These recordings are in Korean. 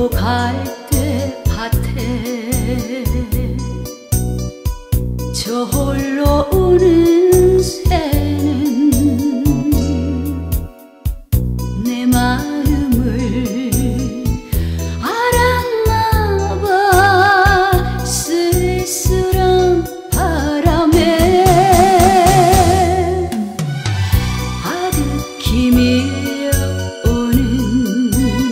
또 갈대 밭에 저 홀로 우는 새는 내 마음을 알았나 봐. 쓸쓸한 바람에 아득히 밀려오는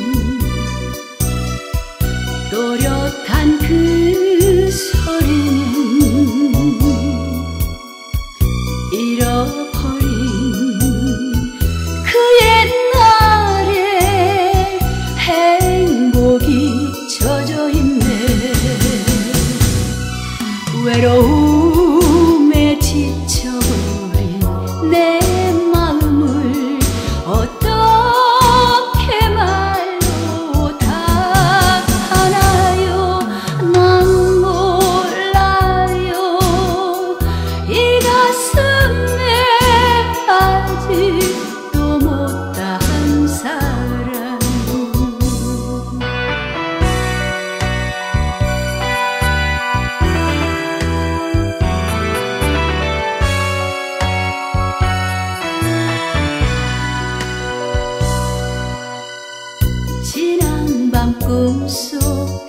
또렷한 그 소리는 잃어버린 그 옛날의 행복이 젖어있네. 외로움에 지쳐버린 내 마음을 어떻게 말로 다 하나요? 난 몰라요. 이 가슴에 아직도 못다한 사랑. 지난 밤 꿈속